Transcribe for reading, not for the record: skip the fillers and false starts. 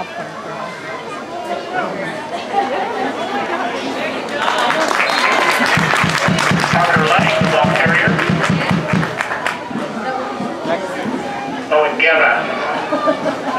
popcorn for now. Carter Lenning, the ball carrier. Owen Geva.